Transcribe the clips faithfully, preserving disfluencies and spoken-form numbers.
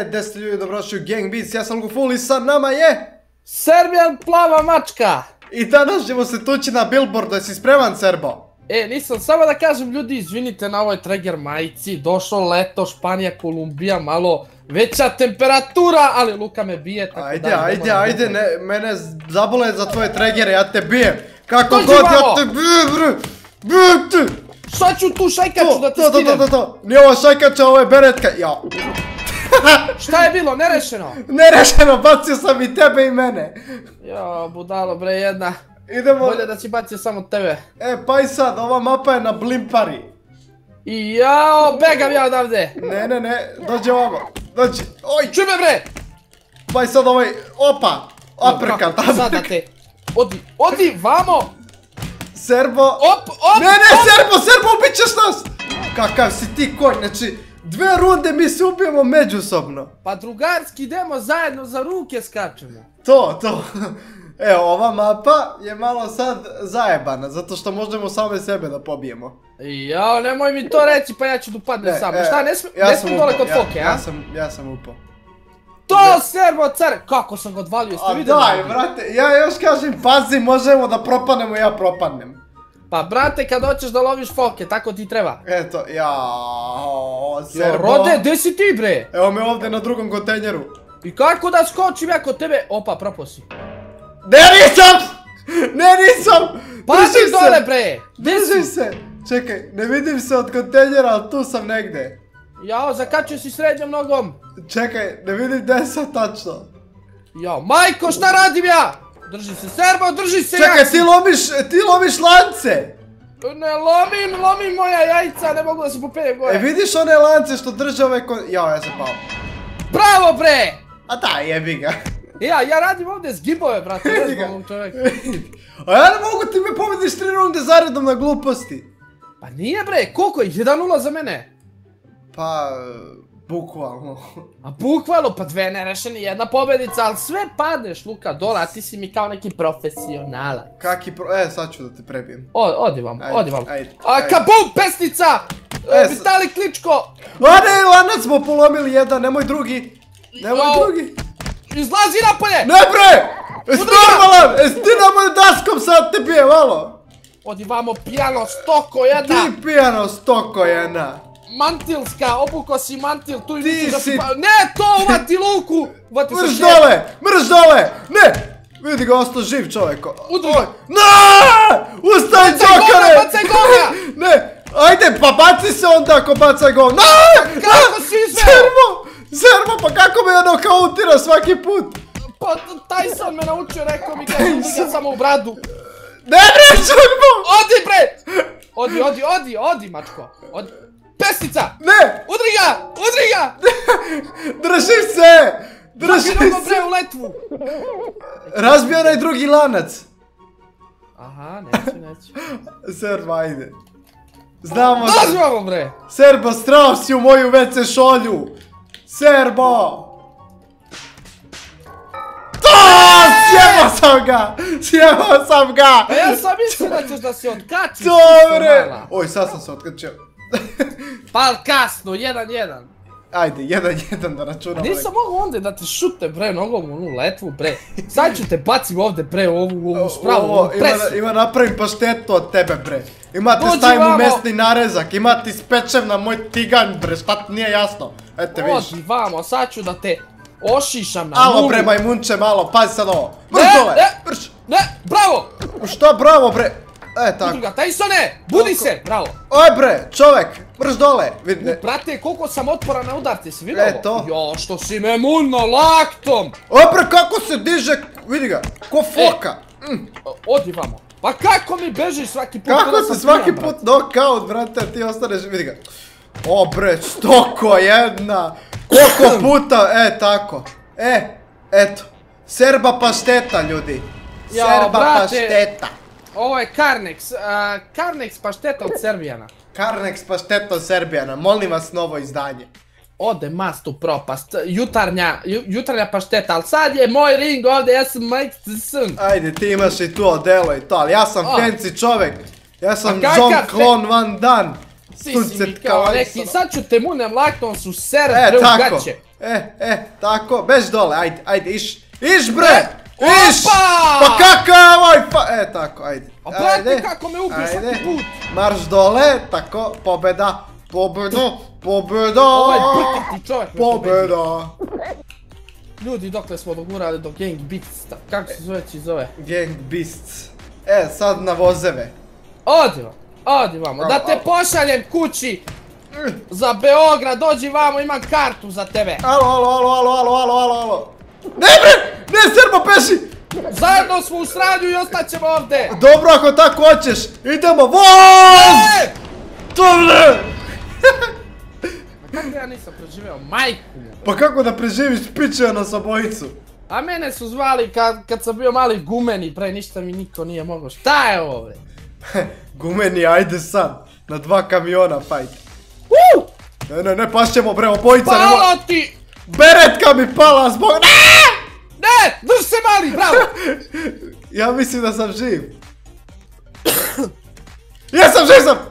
gdje ste ljudi, dobrodošli u Gang Beats, ja sam Lugoful i sa nama je... Serbian plava mačka! I danas ćemo se tući na billboardu, jesi spreman, Serbo? E, nisam, samo da kažem ljudi, izvinite na ovoj Traeger majici, došlo leto, Španija, Kolumbija, malo veća temperatura, ali Luka me bije, tako ajde, da... Ajde, ajde, ajde, mene zabole za tvoje Traegere, ja te bijem! Kako Dođi god vamo! ja te bijem, bre! Bijem te! Šta ću tu šajkaču da te To, to, to, skinem? to, to, nije ovo šajkača, ovo je beretka, jao! Šta je bilo, nerešeno? Nerešeno, bacio sam i tebe i mene! Jo, budalo bre jedna. Idemo... Bolje da si bacio samo tebe. E, pa i sad, ova mapa je na Blimpari. I jao, begam ja odavde. Ne, ne, ne, dođe ovamo, dođi, oj! Čuj me bre! Pa i sad ovaj, opa! Aprekat, Kako sada te? Odi, odi, vamo! Serbo... Op, op, Ne, ne, op! Serbo, Serbo, ubit ćeš nas! Kakav si ti konj, znači, dve runde mi se ubijemo međusobno. Pa drugarski idemo zajedno za ruke skačemo. To, to. Evo, ova mapa je malo sad zajebana, zato što možemo same sebe da pobijemo. Jao, nemoj mi to reći, pa ja ću da upadnem samo. Šta, ne smijem dole kod foke, a? Ja sam, ja sam upao. To, Serbo, car! Kako sam ga odvalio, ste A vidjeli? daj, brate, ja još kažem, pazi, možemo da propadnemo, ja propadnem. Pa, brate, kad hoćeš da loviš foke, tako ti treba. Eto, jaaa, Jo, Serbo. Rode, gdje si ti, bre? Evo me ovdje na drugom kontejneru. I kako da skočim ja kod tebe? Opa, propao si. Ne, nisam! Ne, nisam! Pazi Drži dole, se! bre! Gdje Drži si? se! Čekaj, ne vidim se od kontejnera, ali tu sam negdje. Jao, zakačio si srednjom nogom. Čekaj, ne vidim gdje sam tačno. Jao, majko, šta radim ja? Drži se, Serbo, drži se! Čekaj, ti lomiš, ti lomiš lance! Ne lomim, lomim moja jajca, ne mogu da se popeljem gore. E, vidiš one lance što drže ove kon... Jao, ja sam pao. Bravo, bre! A daj, jebi ga. Ja, ja radim ovdje zgibove, brate, ne znam ovom čovjeku. A ja ne mogu, ti me pobediš tri runde zaredom na gluposti. Pa nije, bre, koliko je? jedan nula za mene. Pa, bukvalno. A bukvalno, pa dve nerešeni, jedna pobedica, ali sve padneš, Luka, dole, a ti si mi kao neki profesionalac. Kaki pro... E, sad ću da te prebijem. O, odi vam, Ajde, odi vam. ajde, A, ajde. kabum, pesnica! E, Vitali Kličko! A ne, lanac smo polomili jedan, nemoj drugi. Nemoj Jao. drugi. Izlazi napolje! Ne bre! Jesi normalan? Jesi ti na moju daskom sad te bije, malo? Odi vamo, pijano, stoko jedna! Ti pijano stoko jedna. Mantilska, obuko si mantil, tu i Ti misliš da si- si pa... Ne, to uvati Luku! Uvati se Mrš šer. dole! Mrš dole! Ne! Vidi ga, ostao živ čovjek. Udri ga. Ne! Ustaj, Bacaj govna, džokare! bacaj govna! Ne! Ajde, pa baci se onda ako bacaj gol. Ne! Kako si izveo? Servo! Servo, pa kako me je nokautira svaki put? Pa Tyson me naučio, rekao mi kada udri ga samo u bradu. Ne bre, Servo! Odi bre! Odi, odi, odi, odi mačko. Odi. Pesnica! Ne! Udri ga! Udri ga! Drži se! Drži Idemo bre se! u letvu! Razbio onaj drugi lanac. Aha, neću, neću. Servo, ajde. Znamo da... Dozvamo bre! Serbo, strao si u moju ve ce šolju! Serbo! To! Sjebao sam ga! Sjebao sam ga! A ja sam mislio da ćeš da se otkačiš. Dobre! isto mala. Oj, sad sam se otkačio. Pal kasno, jedan jedan. Ajde, jedan jedan da računam. Nisam mogao onda da te šute bre nogom u onu letvu bre. Sad ću te bacim ovdje bre u ovu, ovu spravu, Ovo, ovu ima, presu. ima napravim paštetu od tebe, bre. Ima ti Dođi stavim u vamo. mesni narezak, ima ti spečem na moj tiganj, bre, šta ti nije jasno? Ete, vidiš. Odi vamo, sad ću da te ošišam na Alo, nulu. bre, majmunče, malo, pazi sad ovo. Mrš Ne, dole, ne, mrš. ne, bravo! Šta, bravo, bre. E, tako. Udri ga, Tysone, budi se, bravo. Oj, bre, čovek, mrš dole. Vidi, ne. Brate, koliko sam otporan na udarce, si vidio ovo? E, to. Jo, što si me mulno laktom. Oj, bre, kako se diže, vidi ga, ko foka. Mm. O, Odi vamo. Pa kako mi bežiš svaki put? Kako kada se sam svaki pijan, put brate? knockout, brate, ti ostaneš, vidi ga. O, bre, stoko jedna. Koliko puta, e, tako. E, eto. Serba pašteta, ljudi. Jao, Serba brate. pašteta. Ovo je Carnex, a, Carnex pašteta od Serbijana. Carnex pašteta od Serbijana, molim vas novo izdanje. Ode mast u propast, jutarnja, ju- jutarnja pašteta, ali sad je moj ring ovdje, ja sam Mike Tyson. Ajde, ti imaš i tu odelo i to, ali ja sam A. fancy čovek. Ja sam A kakav Jean-Claude Van Damme. Si si mi kao neki, sad ću te munem laktom su ser E, bre u tako. gaće. E, e, tako, bez dole, ajde, ajde, iš, iš bre! Iš! Opa! Pa kakav ovaj fa... E, tako, ajde. A brate, kako me ubio svaki put? Marš dole, tako, pobjeda, pobjeda, pobjeda! Ovaj brkati čovjek me pobedio. Pobjeda! Ljudi, dokle smo dogurali do Gang Beasts, kako se zove će zove? Gang Beasts. E, sad na vozeve. Odi vam, odi vamo, da te pošaljem kući za Beograd, dođi vamo, imam kartu za tebe. Alo, alo, alo, alo, alo, alo, alo, alo. Ne bre, ne Serbo peši! Zajedno smo u sranju i ostaćemo ovdje. Dobro, ako tako hoćeš, idemo, voz! Dobre! Kako ja nisam preživeo, majku? Pa kako da preživiš, pičeo nas obojicu? A mene su zvali kad, kad sam bio mali gumeni, pre ništa mi niko nije mogao. Šta je ovo bre? Gumeni, ajde sad, na dva kamiona fight. Uuu! Ne, ne, ne, pašćemo bre, obojica ne Palo ti! Beretka mi pala zbog... Ne! Drž se mali, bravo! Ja mislim da sam živ. Jesam, živ sam!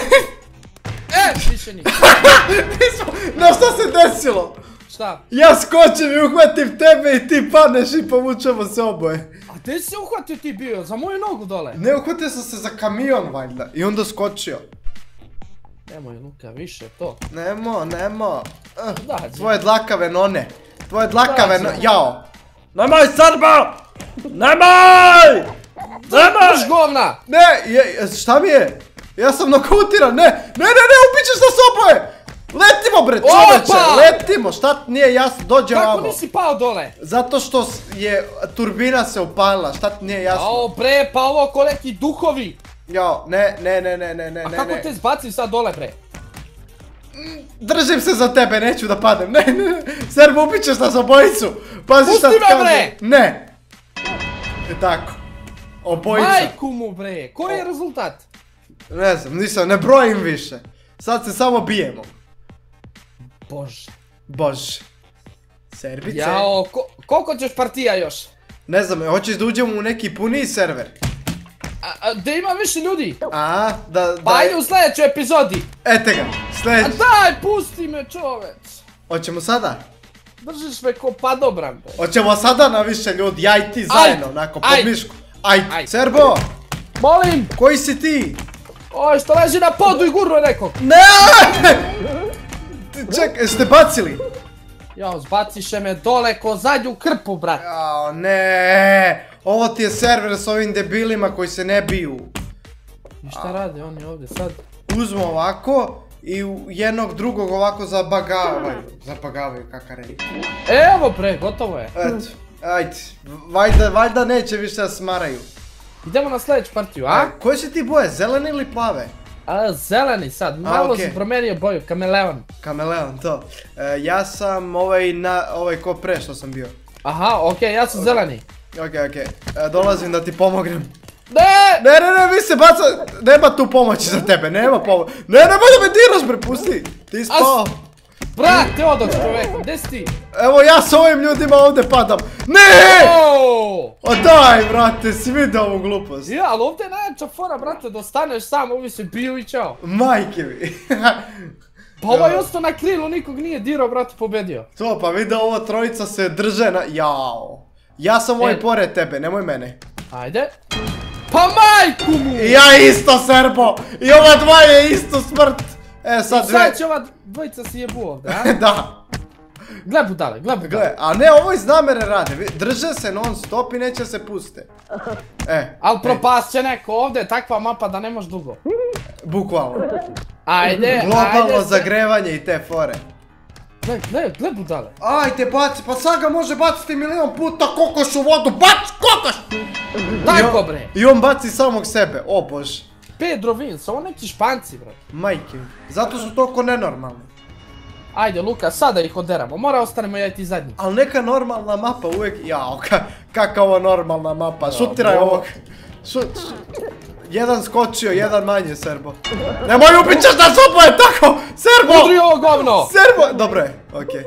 E, više nije. Nismo, na šta se desilo? Šta? Ja skočim i uhvatim tebe i ti padneš i povučemo se oboje. A gdje si se uhvatio ti bio? Za moju nogu dole? Ne, uhvatio sam se za kamion valjda i onda skočio. Nemoj Luka, više to. Nemo, nemo. Dađe. Tvoje dlakave none. Tvoje dlakave Dađe. no... Jao. Nemoj Srbo! Nemoj! Nemoj! Drž govna! Ne, je, šta mi je? Ja sam nokautiran, ne! Ne, ne, ne, ubićeš nas oboje! Letimo bre, čoveče, Opa! letimo, šta nije jasno, dođe Kako ovamo. nisi pao dole? Zato što s- je turbina se upalila, šta ti nije jasno? Ao bre, pa ovo ko neki duhovi. Jao, ne, ne, ne, ne, ne, ne, A ne, kako ne. te zbacim sad dole bre? Držim se za tebe, neću da padem, ne, ne, ne. Serbo, ubićeš nas obojicu. Pazi Pusti šta ti me, kažem. bre! Ne. E tako. Obojica. Majku mu bre, koji je rezultat? Ne znam, nisam, ne brojim više. Sad se samo bijemo. Bože. Bože. Serbice. Jao, ko, koliko ćeš partija još? Ne znam, hoćeš da uđemo u neki puniji server? A, a, da ima više ljudi? A, da, da... Pa ajde u sljedećoj epizodi. Ete ga, A sljedeći. daj, pusti me čovec. Hoćemo sada? Držiš me ko padobran bre. Hoćemo sada na više ljudi, ja i ti zajedno, onako, pod ajde. mišku. Ajde, Ajde. Serbo, Molim. koji si ti? Oj, što leži na podu i gurno nekog. Ne! Čekaj, jeste bacili? Jao, zbaciše me dole ko zadnju krpu, brat. Jao, ne! Ovo ti je server s ovim debilima koji se ne biju. I šta rade oni ovdje sad? Uzmu ovako i u jednog drugog ovako zabagavaju. Zabagavaju, kaka reći. Evo bre, gotovo je. Eto, ajde. Valjda, valjda neće više da smaraju. Idemo na sljedeću partiju, a? A, koje si ti boje, zelene ili plave? A, zeleni sad, malo okej. sam promijenio boju, kameleon. Kameleon, to. E, ja sam ovaj na, ovaj ko pre što sam bio. Aha, okej, ja sam zeleni. Okej, okej. E, dolazim da ti pomognem. Ne! Ne, ne, ne, vi se baca, nema tu pomoći za tebe, nema pomoći. Ne, nemoj da me diraš bre, pusti. Ti spao. Brate, odoć čovek, gdje si ti? Evo ja s ovim ljudima ovdje padam. Ne! Oooo! O daj, brate, si vidio ovu glupost. Ja, ali ovdje je najjača fora, brate, da ostaneš sam, ovi se biju i čao. Majke mi. Pa ovaj ostao na krilu, nikog nije dirao, brate, pobedio. To, pa vidio ovo trojica se drže na... Jao. Ja sam ovaj E. pored tebe, nemoj mene. Ajde. Pa majku mu! I ja isto, Serbo! I ova dva je isto smrt! E, sad dve... Sad će ova dvojica si jebu ovdje, a? Da. Gle budale, gle budale. Gle, a ne, ovo iz namere rade. Vi- Drže se non stop i neće se puste. E. Al propast će neko ovdje, takva mapa da ne može dugo. Bukvalno. Ajde, Globalno ajde se. zagrevanje i te fore. Gle, gle, gle budale. Ajde, baci, pa sad ga može baciti milion puta kokoš u vodu. Bac, kokoš! Tako bre. I on baci samog sebe, o bože. Pedro Vins, ovo neki španci bre. Majke mi. Zato su toliko nenormalni. Ajde Luka, sada ih oderamo, mora ostanemo ja i ti zadnji. Ali neka normalna mapa uvijek... Jao, ka, kaka ovo normalna mapa. Šutiraj bo- ovog. Šut, šut. Jedan skočio, jedan manje, Serbo. Nemoj, ubit ćeš nas oboje, tako! Serbo! Udri ovo govno! Serbo! Dobro je, okej.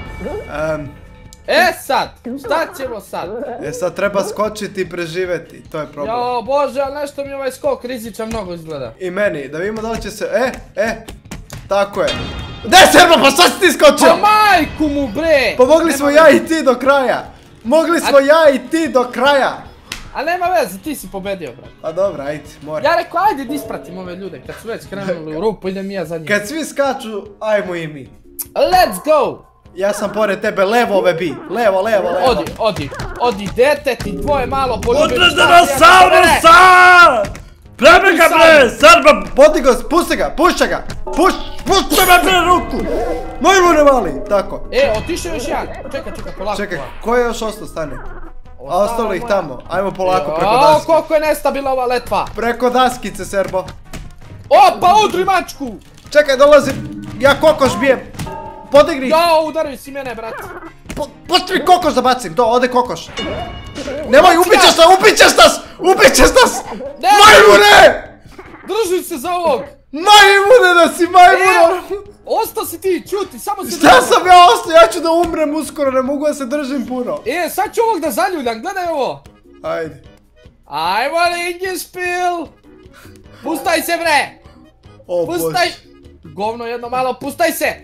Em, E sad, šta ćemo sad? E sad treba skočiti i preživjeti, to je problem. Jo bože, ali nešto mi ovaj skok rizičan mnogo izgleda. I meni, da vidimo da li će se... E, e, tako je. Gde Serba, pa šta si ti skočio? Pa majku mu bre! Pa mogli smo ja i ti do kraja. Mogli smo ja i ti do kraja. A nema veze, ti si pobedio, brat. Pa dobro, ajde, mora. Ja rekao, ajde da ispratim ove ljude, kad su već krenuli u rupu, idem i ja za njim. Kad svi skaču, ajmo i mi. Let's go! Ja sam pored tebe, levo ove bi. Levo, levo, levo. Odi, odi, odi, dete ti tvoje malo poljubi. Udri dinosaurusa! Premi ga bre, Serba! Podi ga, pusti ga, pušća ga. Puš, pušća me bre ruku. Mojmu ne mali, tako. E, otišao još jedan. Čekaj, čekaj, polako. Čekaj, ko je još ostao, stani? A ostalo ih tamo, ajmo polako preko Jao, daske. koliko je nestabilna ova letva. Preko daskice, Serbo. Opa, udri mačku! Čekaj, dolazim. Ja kokoš bijem. Podigni. Jao, udari si mene, brat. Pusti mi kokoš da bacim, to, ode kokoš. Nemoj, ubićeš nas, ubićeš nas, ubićeš nas. Majmune! Drži se za ovog. Majmune da si majmune. Osta si ti, čuti, samo se Šta sam ja ostao, ja ću da umrem uskoro, ne mogu da se držim puno. E, sad ću ovog da zaljuljam, gledaj ovo. Ajde. Ajmo Lingenspiel. Pustaj se bre. O Pustaj. bože. Govno jedno malo, pustaj se.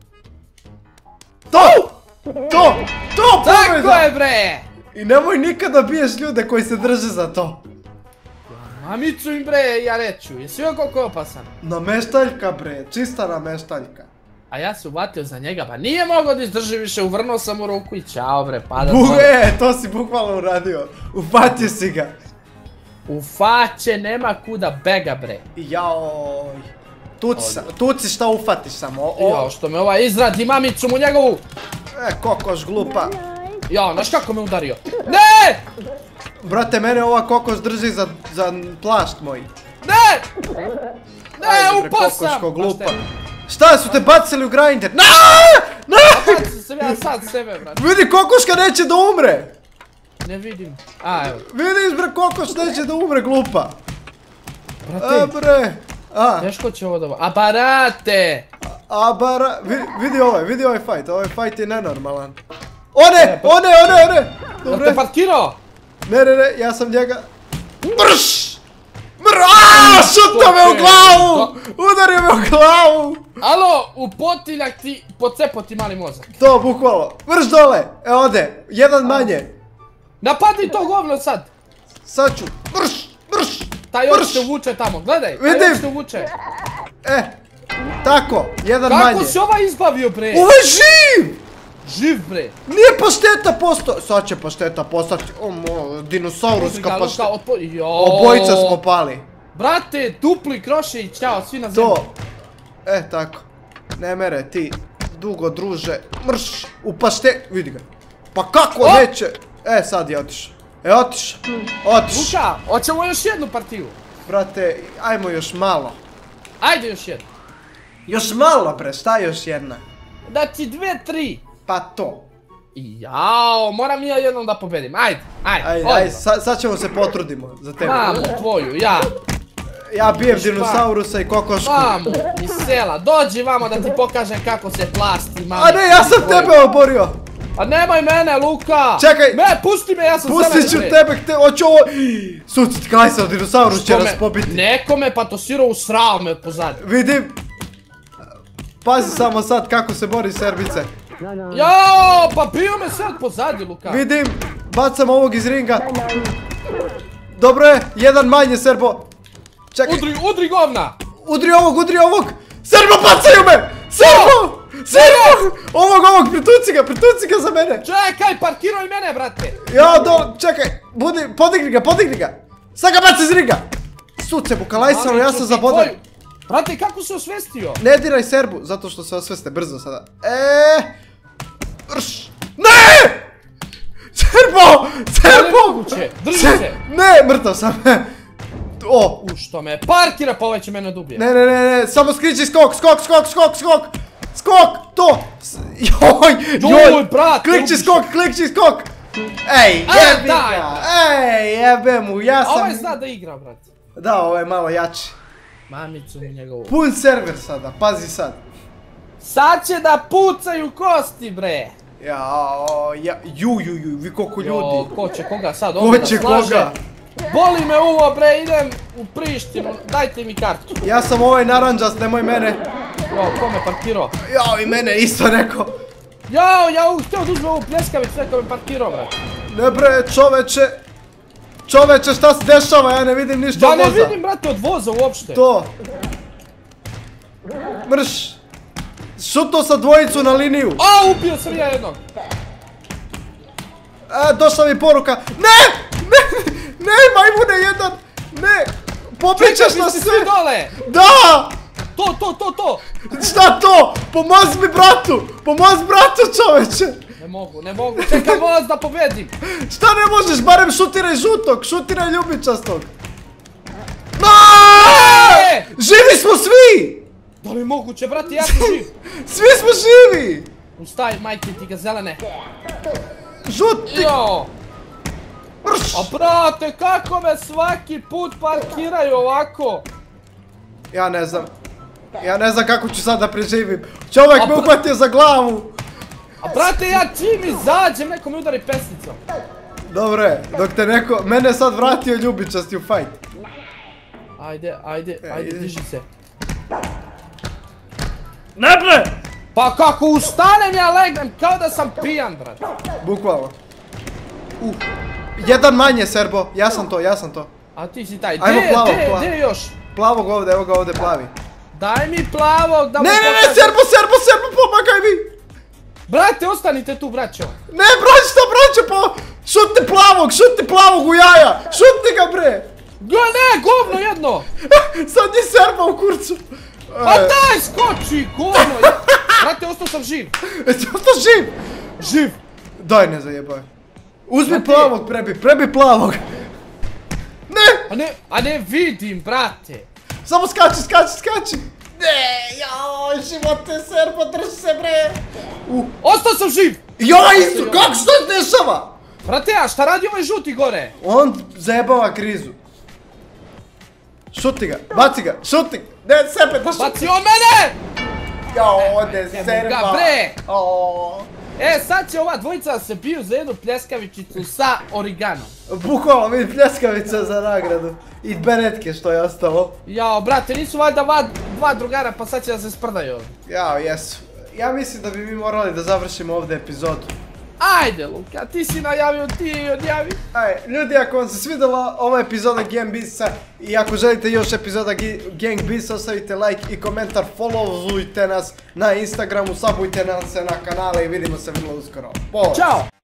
To! To! To Tako pobjeda! je bre. I nemoj nikada biješ ljude koji se drže za to. Mamicu im bre, ja reću, jesi joj koliko je opasan? Nameštaljka bre, čista nameštaljka. A ja se uvatio za njega, pa nije mogao da izdrži više, uvrnuo sam u ruku i čao bre, pada Buk, dole. e, to si bukvalno uradio. Ufatio si ga. U faće nema kuda bega bre. Jaoj. Tuci sam, tuci šta ufatiš samo. O, Jao, što me ovaj izradi mamicu mu njegovu. E, kokoš glupa. Jao, znaš kako me udario? Ne! Brate, mene ova kokoš drži za, za plašt moj. Ne! Ne, Ajde, bre, upao sam! kokoško glupa. Znaš Šta su te bacili u grinder? Na! Na! šta, bacim sam ja sad sebe, brat. Vidi, kokoška neće da umre. Ne vidim. A, evo. Vidiš bre, kokoš neće da umre, glupa. A Brate, bre. A, teško će ovo da... A, barate! a bara, vidi, vidi ovaj, vidi ovaj fight, ovaj fight je nenormalan. One, one, one, one. Jel Dobre. te parkirao? Ne, ne, ne, ja sam njega... Brš! Brš! Aaaa, šuto me u glavu! Udario me u glavu! Alo, u potiljak ti, pocepo ti mali mozak. To, bukvalno. Vrš dole! E, ode. Jedan manje. Napadi to govno sad! Sad ću. Brš! Brš! Taj Brš! još te uvuče tamo, gledaj! Taj Vidim. još te uvuče! E, tako, jedan manje. Kako si ovaj izbavio bre? Ovo je živ! Živ bre! Nije pašteta postao. Sad će pašteta postati. O, mo, dinosauruska pašteta. Obojica smo pali. Brate, dupli kroše i ćao, svi na zemlji. To. E, tako. Ne mere ti. Dugo druže. Mrš. U pašte. Vidi ga. Pa kako O! neće? E, sad je otišao. E, otišao. Otišao. Luka, hoćemo još jednu partiju. Brate, ajmo još malo. Ajde još jednu. Još malo, bre, šta još jedna? Da ti dve, tri. Pa to. Jao, moram i ja jednom da pobedim. Ajde, ajde, Ajde, odmah. ajde, sad, sad ćemo se potrudimo za tebe. Mamu tvoju, ja. Ja bijem Šta? dinosaurusa i kokošku. Mamu, iz sela, dođi vamo da ti pokažem kako se plasti, mamu. A ne, ja sam tvoju. tebe oborio. Pa nemoj mene, Luka. Čekaj. Me, pusti me, ja sam zelen. Pustit ću bre. tebe, te, hoću ovo. Sucit kajsao, dinosaurus će Što me- nas pobiti. Neko me patosirao u srao me pozadi. Vidim. Pazi samo sad kako se bori Serbice. Jao, pa bio me sad pozadi, Luka. Vidim, bacam ovog iz ringa. Dobro je, jedan manje, Serbo. Čekaj, Udri, udri govna. udri ovog, udri ovog. Serbo, bacaju me! Serbo! Serbo! Ovog, ovog, prituci ga, prituci ga za mene. Čekaj, parkiraj mene, brate. Ja, do, čekaj, budi, podigni ga, podigni ga. Sad ga baci iz ringa. Suce, bukalajsano, ja sam zabodan. Tvoju- Brate, kako se osvestio? Ne diraj Serbu, zato što se osveste brzo sada. E, Rš. Ne! Serbo! Serbo! Moguće, drži Se- se. Ne, mrtav sam. O, U što me parkira, pa ovaj će mene dubije. ne, ne, ne, ne, samo skriči skok, skok, skok, skok, skok. Skok, to. S- Joj, Joj, joj. brate, Klikči ubiš. skok, klikči skok. Ej, E, jebi daj. ga. Ej, jebe mu, ja A ovaj sam... zna da igra, brate. Da, ovo je malo jači. Mamicu mi njegovu. Pun server sada, pazi sad. Sad će da pucaju kosti, bre. Jao, ja, ju, ju, ju, vi koliko Jo, ljudi. ko će koga sad Ko ovdje da će slaže? koga? Boli me uvo, bre, idem u Prištinu, dajte mi kartu. Ja sam ovaj naranđast, nemoj mene. Jao, ko me parkirao? Jao, i mene isto neko. Jao, ja htio da uzme ovu pljeskavicu, neko me parkirao, brate. Ne bre, čoveče. Čoveče, šta se dešava? Ja ne vidim ništa od Ja voza. ne vidim, brate, od voza uopšte. To. Mrš. Šuto sa dvojicu na liniju. A, ubio sam ja jednog. A, došla mi poruka. Ne! Ne! Ne, majmune jedan! Ne! Popričaš na Vi ste sve! svi dole! Da! To, to, to, to! Šta to? Pomoz mi bratu! Pomoz bratu, čoveče! Ne mogu, ne mogu, čekam vas da pobedim! Šta ne možeš? Barem šutiraj žutog, šutiraj ljubičastog! No! E! Živi smo svi! Da li je moguće, brate, ja sam živ! Svi smo živi! Ustaj, majke ti ga zelene! Žuti! Jo! Mrš! A brate, kako me svaki put parkiraju ovako? Ja ne znam. Ja ne znam kako ću sad da preživim. Čovjek A me br- uhvatio za glavu. A brate, ja čim izađem, neko mi udari pesnicom. Dobro je, dok te neko... Mene je sad vratio ljubičasti u fight. Ajde, ajde, ajde, Ej. diži se. Ne bre! Pa kako ustanem ja legnem kao da sam pijan, brate. Bukvalno. Uh. Jedan manje, Serbo. Ja sam to, ja sam to. A ti si taj, Ajmo gdje, plavo, gdje, plavo. gdje još? Plavog ovdje, evo ga ovdje plavi. Daj mi plavog da mu Ne, ne, ne, pokažem. Serbo, Serbo, Serbo, pomagaj mi! Brate, ostanite tu, braćo. Ne, braćo, braćo, po... Šuti plavog, šuti plavog u jaja! Šuti ga, bre! Ga ne, govno jedno. Sad je Serba u kurcu. Pa daj, skoči, govno. je- Brate, ostao sam živ. Jesi ostao živ? Živ. Daj, ne zajebaj. Uzmi Brate. plavog, prebi, prebi plavog. Ne! A ne, a ne vidim, brate. Samo skači, skači, skači! Ne, jao, živote, Serbo, drži se, bre! Uh, Ostao sam živ. ja isto, kako se to dešava? Brate, a šta radi ovaj žuti gore? On zajebava krizu. Šuti ga, baci ga, šuti ga! Ne, sebe da šuti! Baci on mene! Jao, ode, Evo Serba! ga, bre! O, E, sad će ova dvojica da se biju za jednu pljeskavičicu sa origanom. bukvalno, vidi pljeskavica za nagradu. I beretke što je ostalo. Jao, brate, nisu valjda va- dva drugara pa sad će da se sprdaju. Jao, jesu. Ja mislim da bi mi morali da završimo ovdje epizodu. Ajde, Luka, ti si najavio, ti je odjavi. Aj, ljudi, ako vam se svidjela ova epizoda Gang Beatsa i ako želite još epizoda Gi- Gang Beatsa, ostavite like i komentar, followujte nas na Instagramu, subujte nam se na kanale i vidimo se vrlo uskoro. Pola. Ćao!